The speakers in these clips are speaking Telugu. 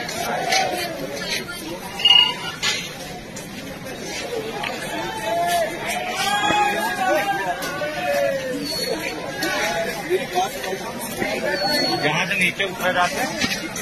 यहाँ से नीचे उतर जाते हैं।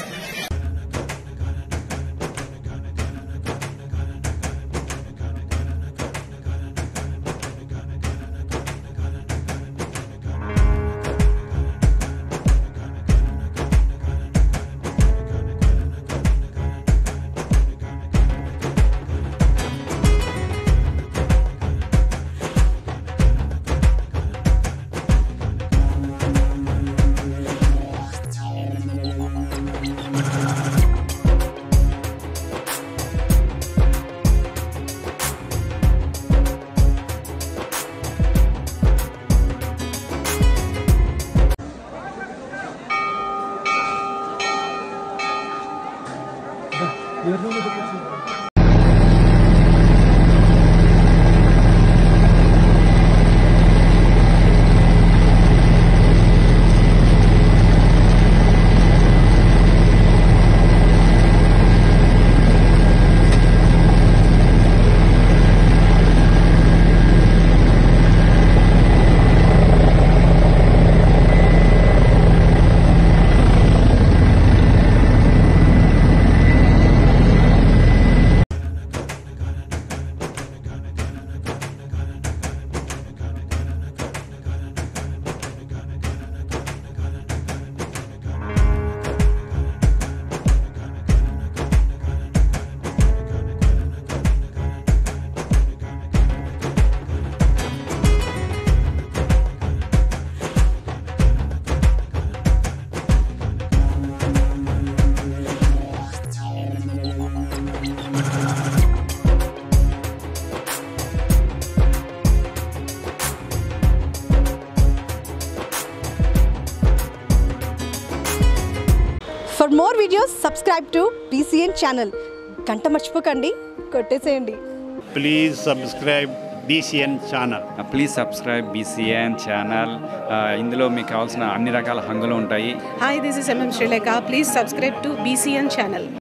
For more videos, subscribe to BCN channel. గంట మర్చిపోకండి కొట్టేసేయండి. Please subscribe BCN channel. Please subscribe BCN channel. ఇందులో మీకు కావాల్సిన అన్ని రకాల హంగులు ఉంటాయి. Hi, this is MM Sri Lanka. Please subscribe to BCN channel.